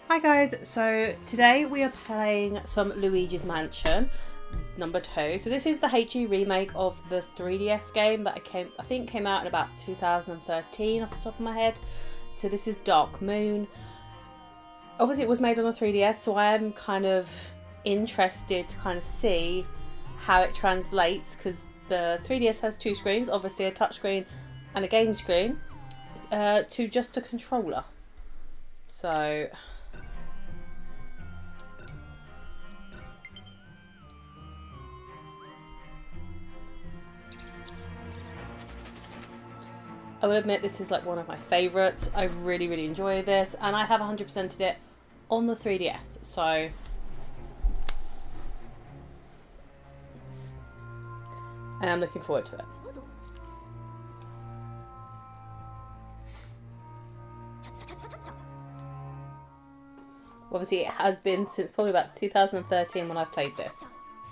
Hi guys, so today we are playing some Luigi's Mansion number 2. So this is the HE remake of the 3DS game that I think came out in about 2013 off the top of my head. So this is Dark Moon. Obviously it was made on the 3DS, so I am kind of interested to kind of see how it translates, because the 3DS has two screens, obviously a touch screen and a game screen, to just a controller. So I will admit this is like one of my favourites. I really enjoy this, and I have 100%ed it on the 3DS, so I am looking forward to it. Obviously it has been since probably about 2013 when I played this.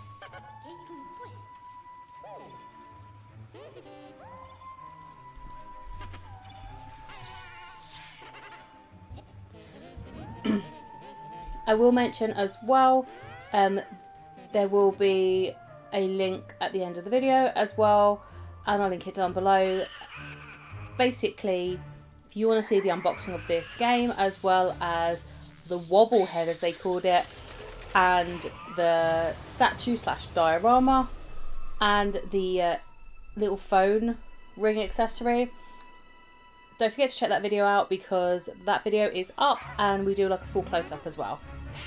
I will mention as well, there will be a link at the end of the video as well, and I'll link it down below. Basically, if you want to see the unboxing of this game, as well as the wobble head as they called it, and the statue / diorama, and the little phone ring accessory, don't forget to check that video out, because that video is up and we do like a full close-up as well.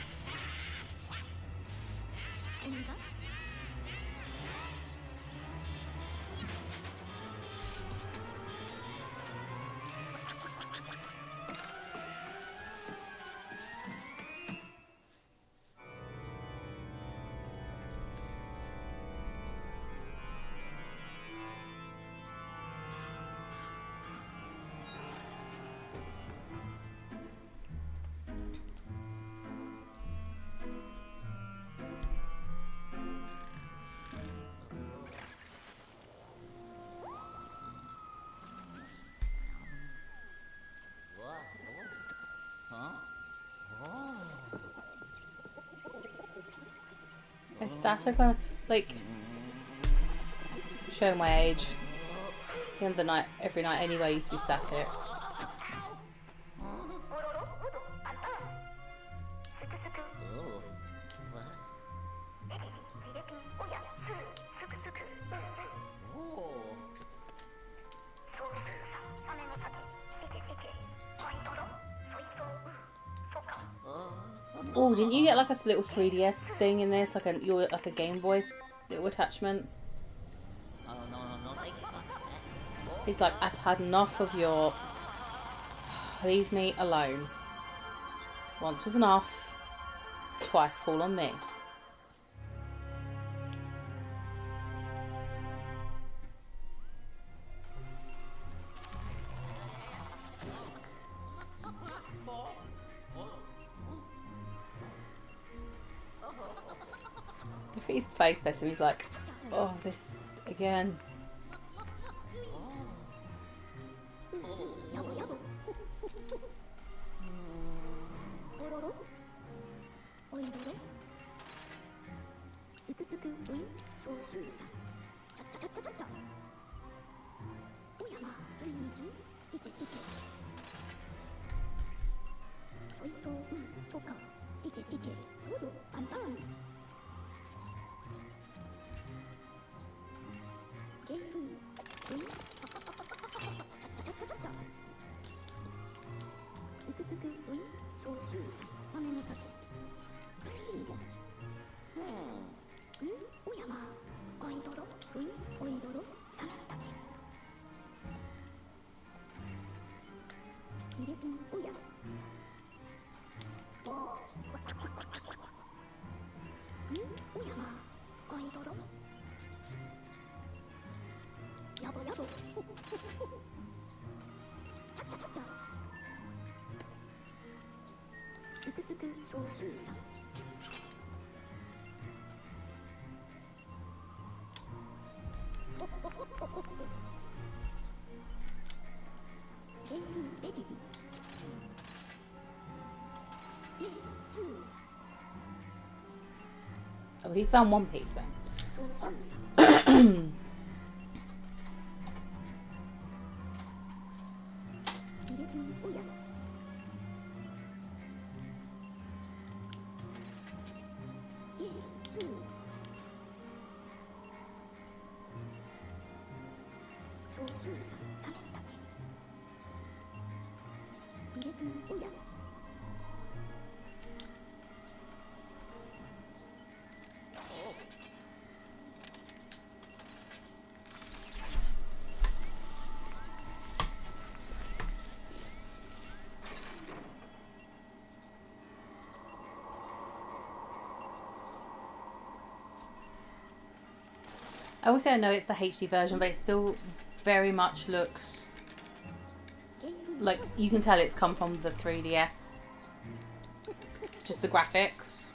Is static on, like, showing my age. At the end of the night, every night anyway used to be static. Oh, didn't you get like a little 3DS thing in this, like a Game Boy little attachment? He's like, I've had enough of your... Leave me alone. Once was enough. Twice fall on me. Look at his face, basically. He's like, oh, this again. Oh, he's found one piece then. I will say I know it's the HD version, but it still very much looks like you can tell it's come from the 3DS. Just the graphics.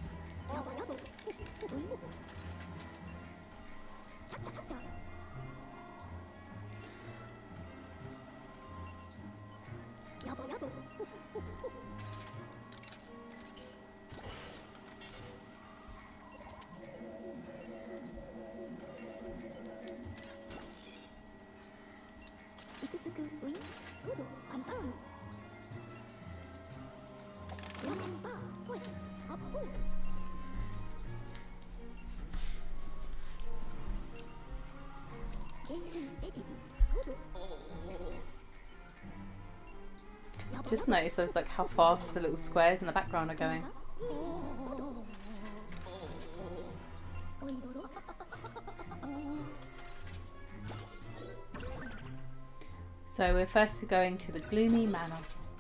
Just notice those, like how fast the little squares in the background are going. So we're first going to the Gloomy Manor.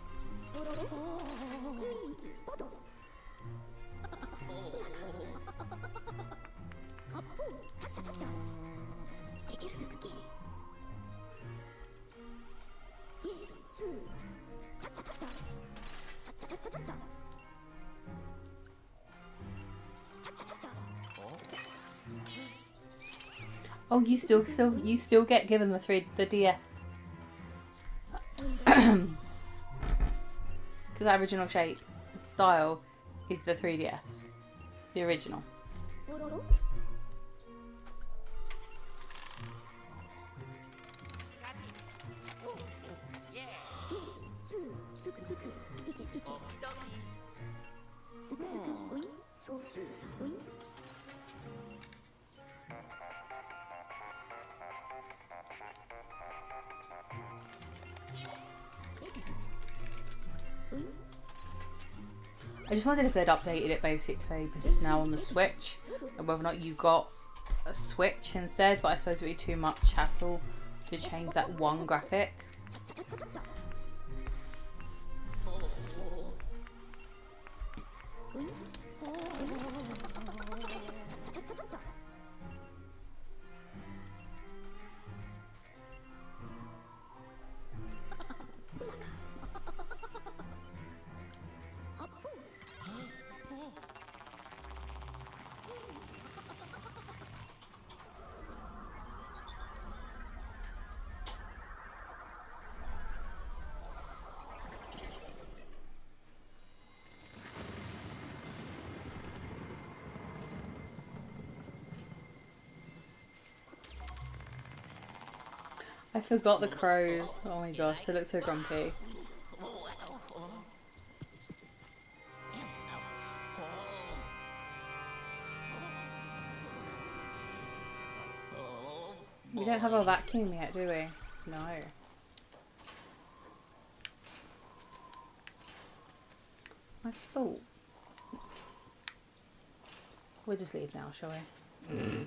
Oh, you still get given the DS. Because that original shape, style, is the 3DS. The original. I just wondered if they'd updated it basically because it's now on the Switch and whether or not you got a Switch instead, but I suppose it would be too much hassle to change that one graphic. I forgot the crows. Oh my gosh, they look so grumpy. We don't have a vacuum yet, do we? No. I thought. We'll just leave now, shall we?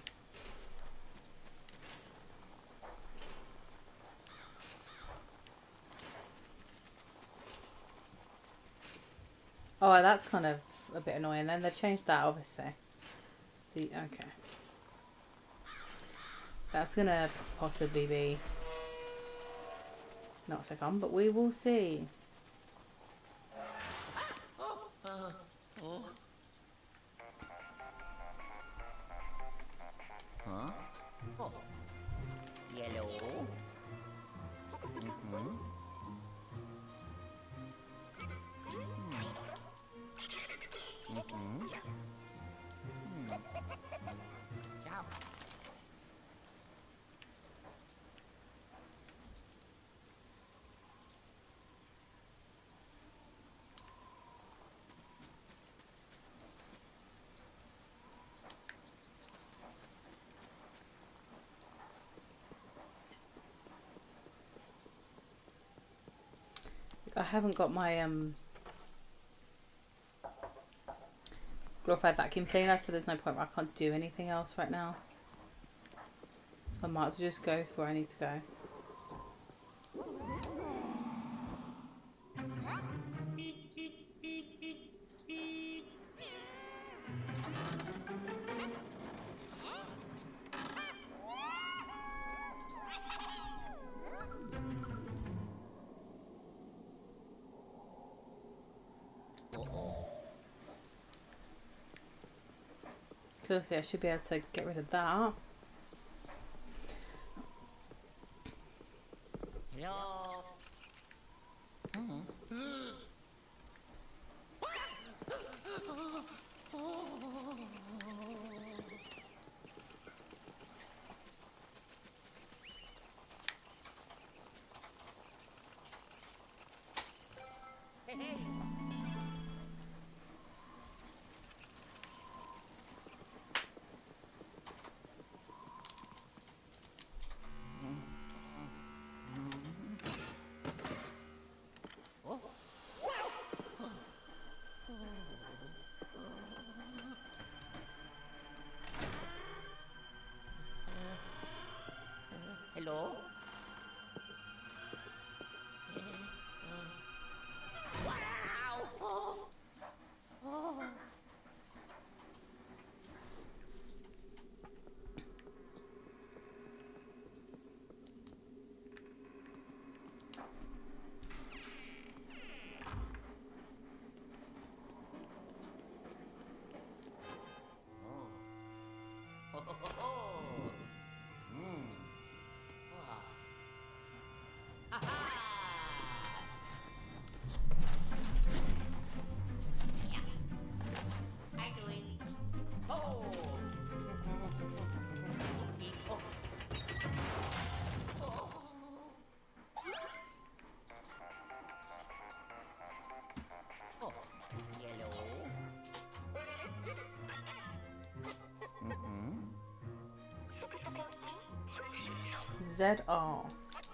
Oh, that's kind of a bit annoying then. They've changed that, obviously. See, okay. That's going to possibly be not so fun, but we will see. Huh? Oh. Yellow. I haven't got my glorified vacuum cleaner, so there's no point where I can't do anything else right now. So I might as well just go to where I need to go. So obviously I should be able to get rid of that. Hello. Hey, hey. Hello? Wow! ZR.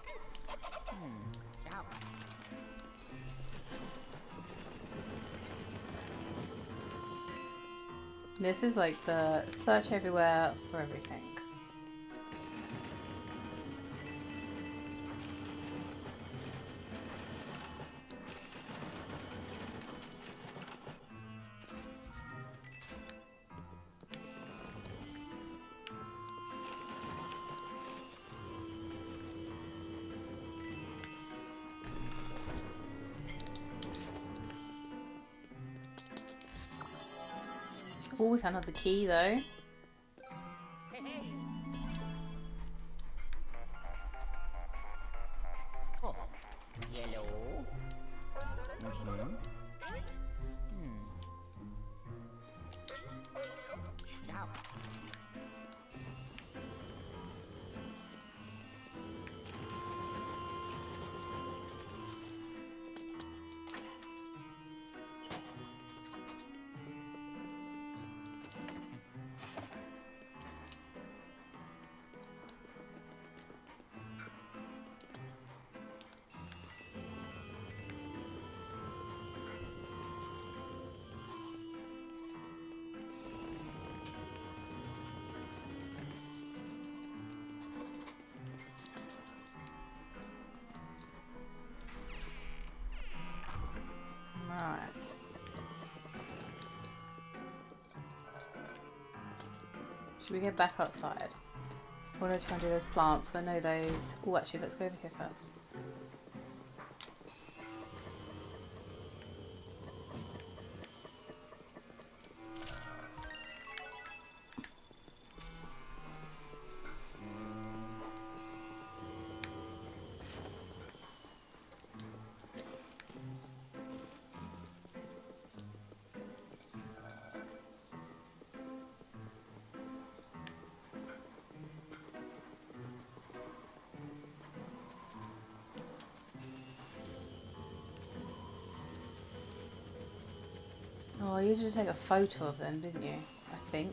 This is like the search everywhere for everything. Oh, we found another key though. Hey, hey. Oh, yellow. Ciao. Right. Should we get back outside? I want to try and do those plants. I know those. Oh, actually, let's go over here first. Oh, you just take a photo of them, didn't you? I think.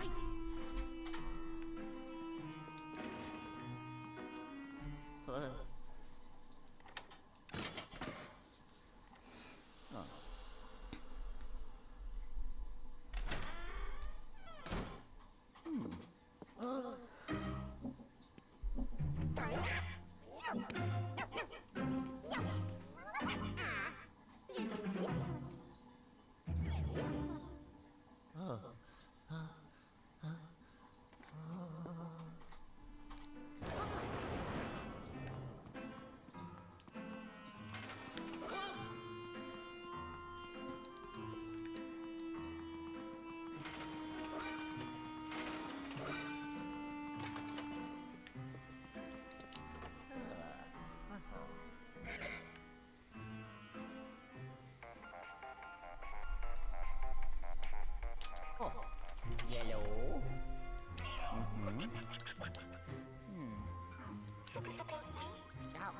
Oh, yellow. Shout.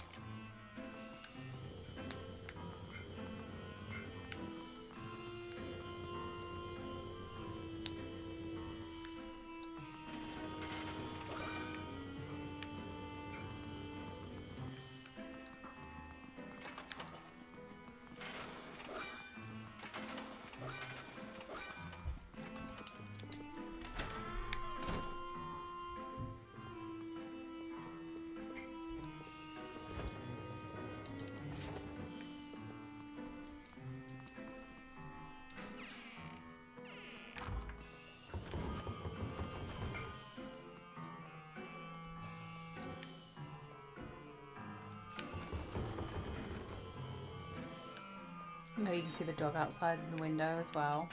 There you can see the dog outside in the window as well.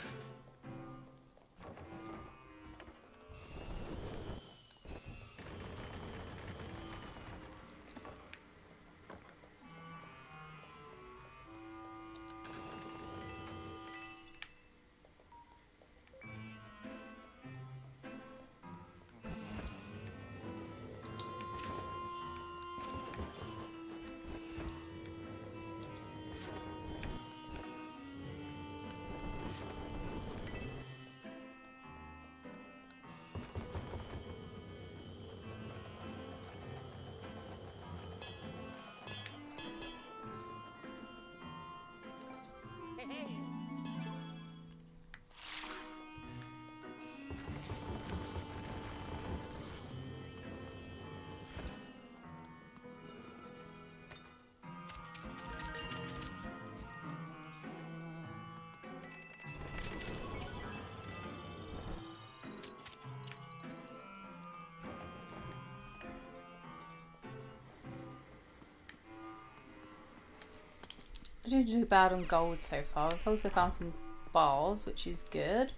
Hey, hey. I didn't do bad on gold so far. I've also found some bars, which is good.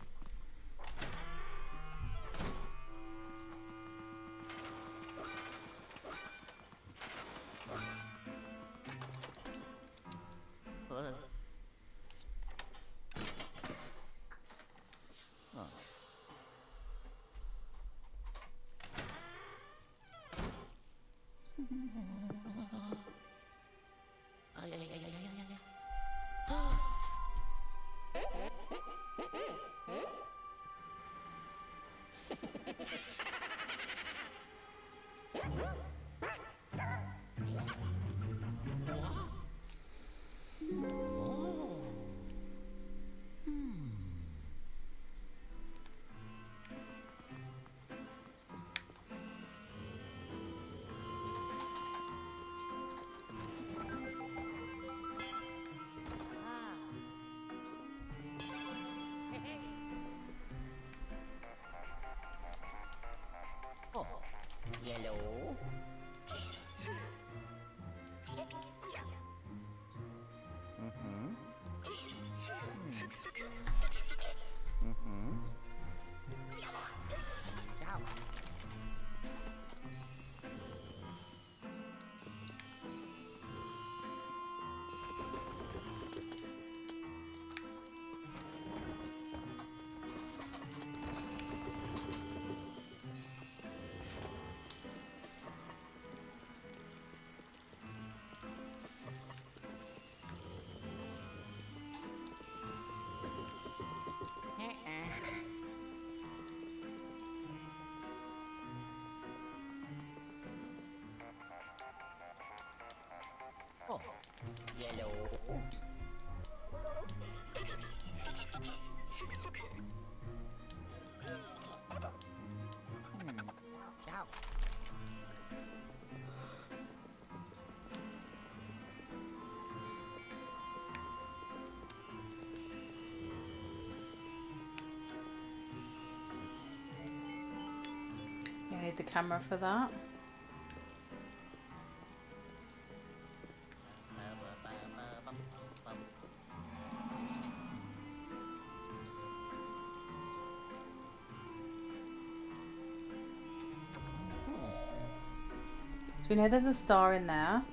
Yellow. Ciao. You need the camera for that. So we know there's a star in there.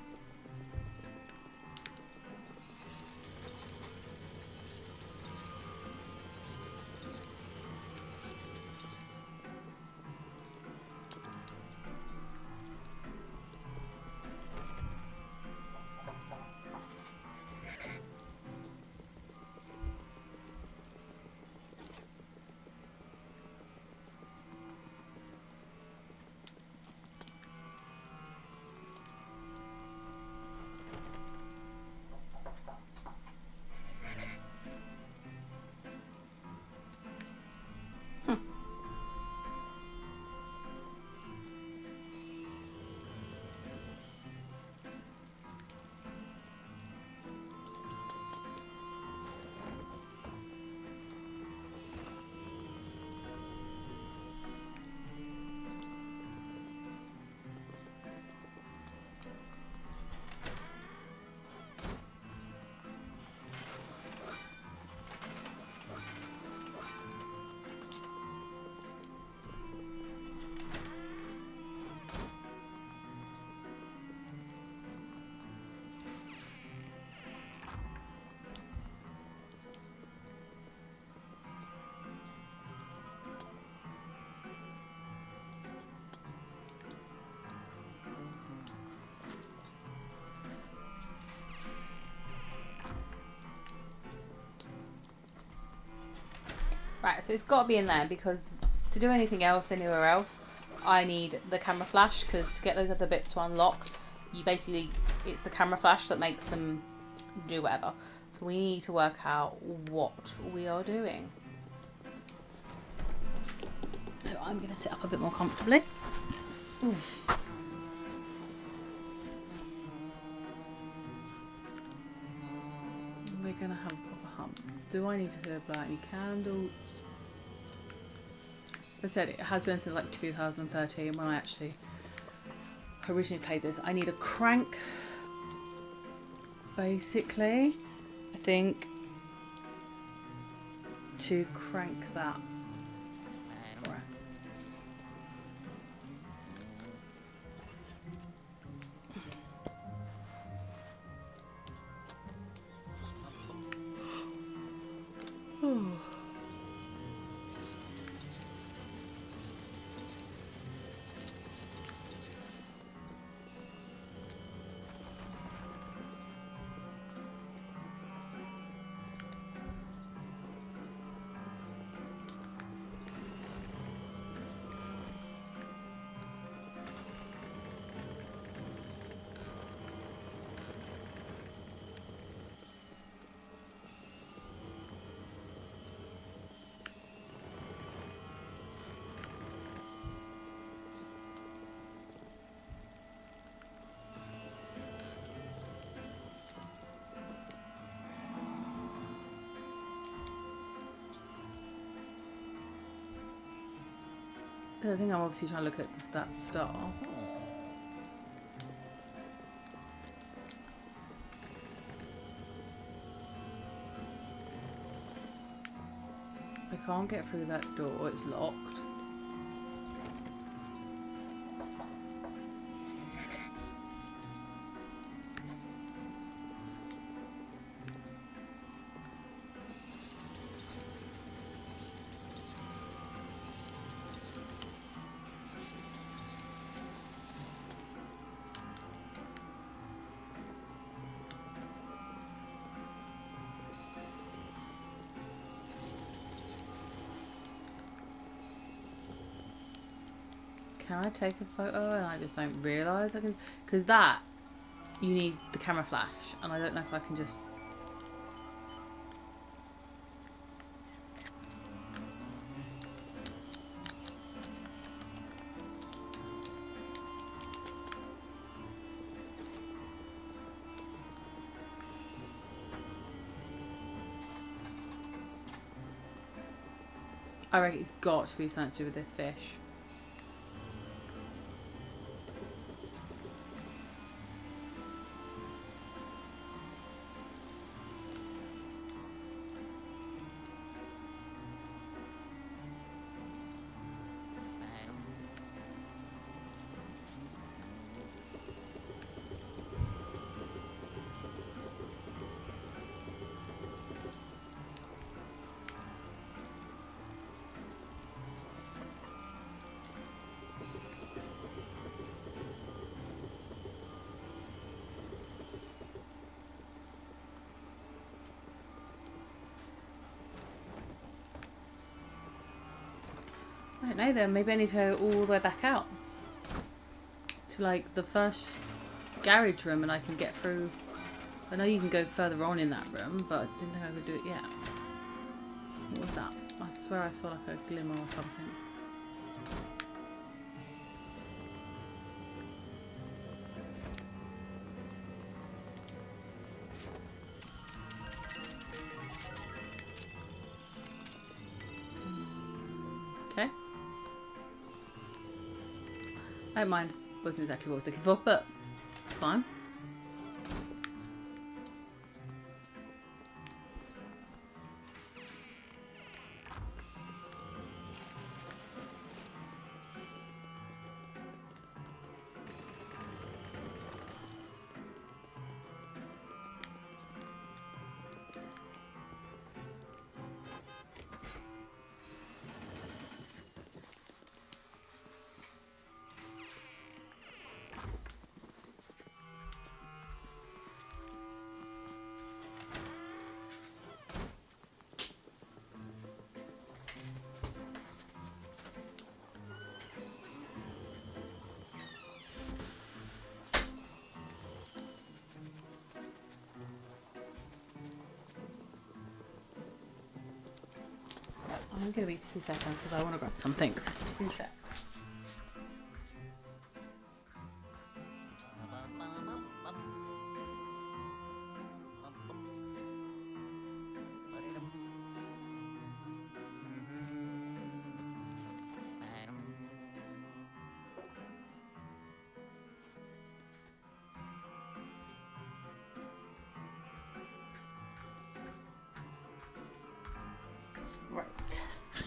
Right, so it's got to be in there because to do anything else anywhere else, I need the camera flash, because to get those other bits to unlock, you basically, it's the camera flash that makes them do whatever. So we need to work out what we are doing. So I'm going to sit up a bit more comfortably. Oof. We're going to have a proper hump. Do I need to blow out any candles? As I said, it has been since like 2013 when I actually originally played this. I need a crank, basically, I think, to crank that. Right. I think I'm obviously trying to look at that star. I can't get through that door, it's locked. Can I take a photo and I just don't realise I can? Because that you need the camera flash, and I don't know if I can just... I reckon it's got to be something to do with this fish. I don't know then, maybe I need to go all the way back out to like the first garage room and I can get through. I know you can go further on in that room, but I didn't think I could do it yet. What was that? I swear I saw like a glimmer or something. Okay. I don't mind. Wasn't exactly what I was looking for, but it's fine. I'm going to be 2 seconds because I want to grab some things. 2 seconds. Right.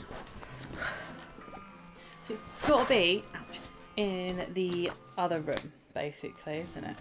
So it's got to be in the other room, basically, isn't it?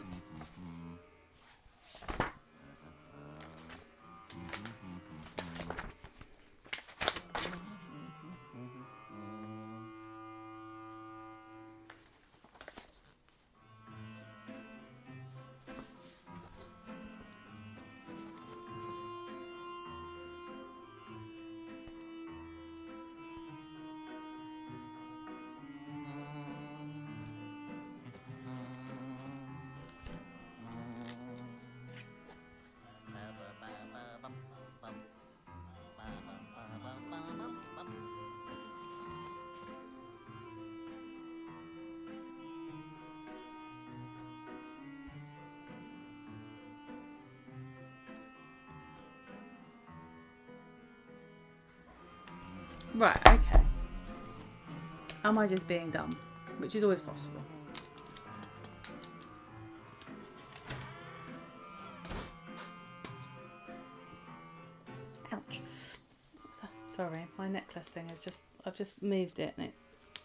Right, okay. Am I just being dumb? Which is always possible. Ouch. What's that? Sorry, my necklace thing is just... I've just moved it and it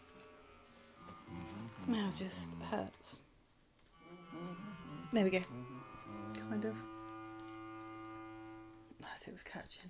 now just hurts. There we go. Kind of. As it was catching.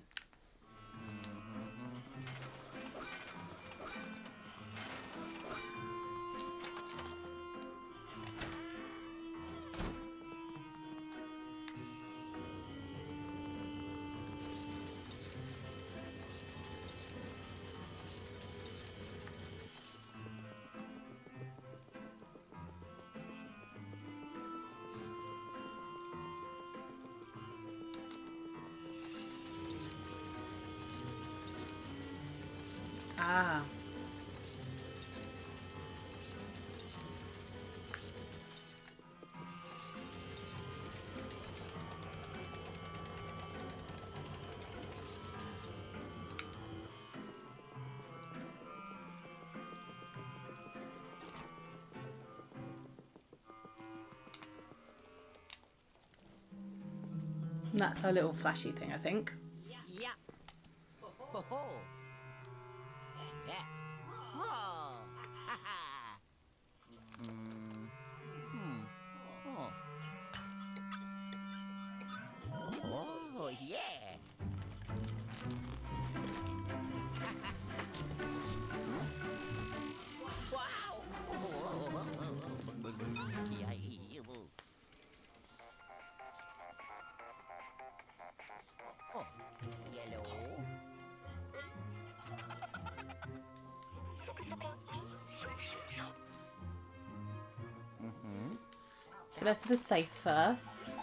Ah. And that's our little flashy thing, I think. Yeah. Ho ho. Yeah. Oh. Ha ha. Oh. Oh yeah. Wow. Yeah. Oh. Yellow. So let's do the safe first.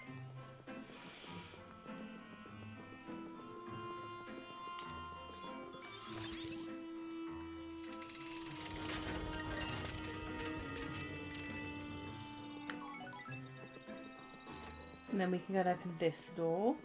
And then we can go and open this door.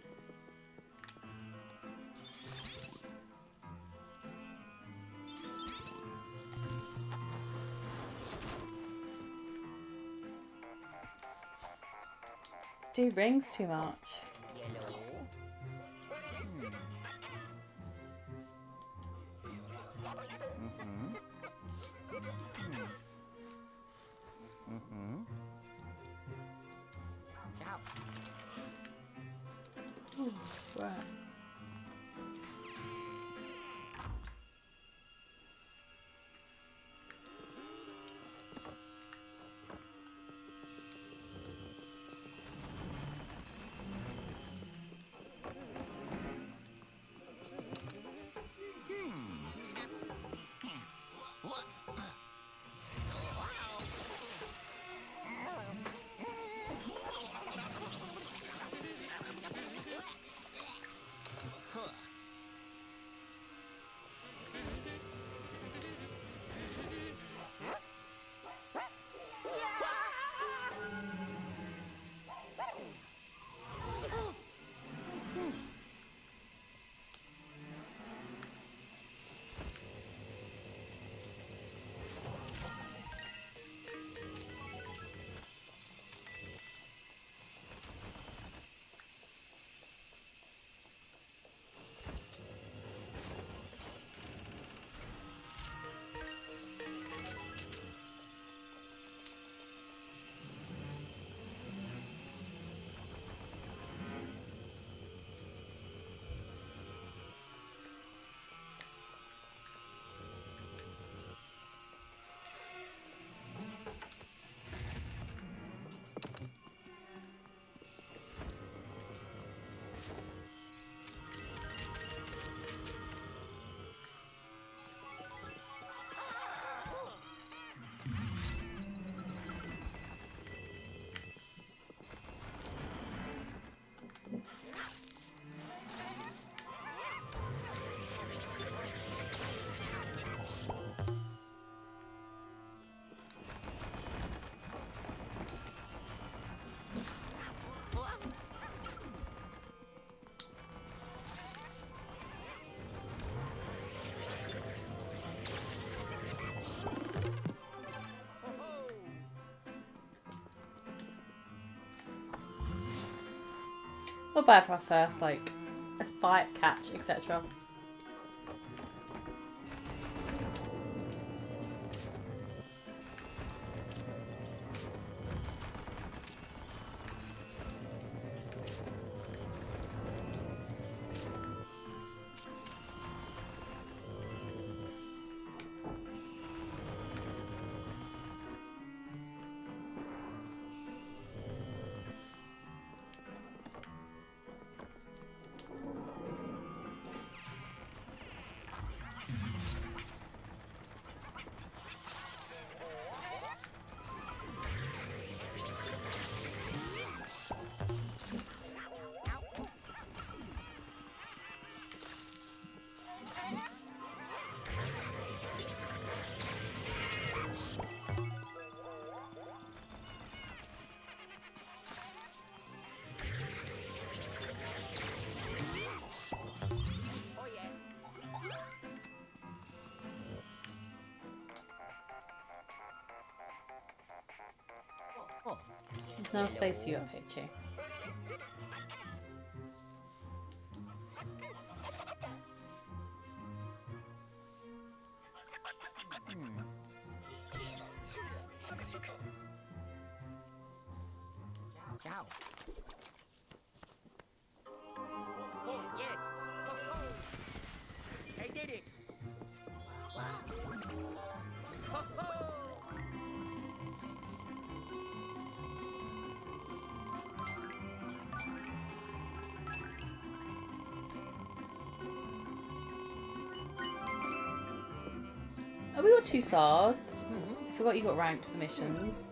Do rings too much. Yellow. Ciao. Right. Not bad for our first, like, a fight, catch, etc. Now space you up here, Chew. Ciao. Oh, yes. Ho, ho. I did it. Ho, ho. Oh, we got 2 stars. I forgot you got ranked for missions.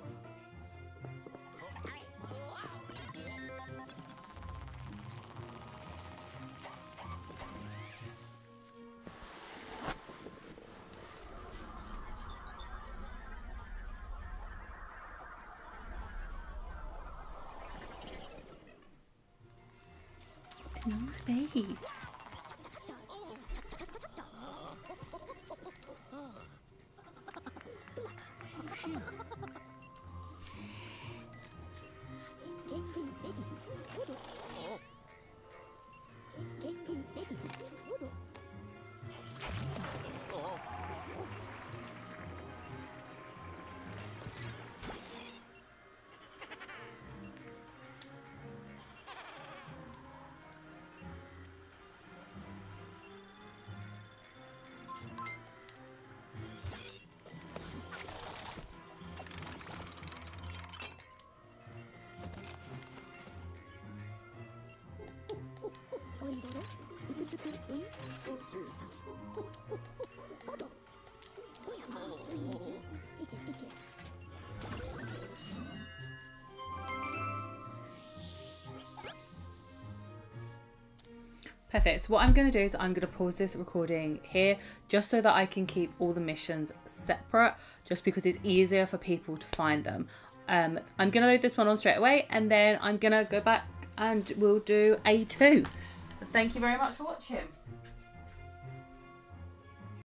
No space. Perfect. So what I'm going to do is I'm going to pause this recording here just so that I can keep all the missions separate, just because it's easier for people to find them. I'm going to load this one on straight away, and then I'm going to go back and we'll do A2. Thank you very much for watching.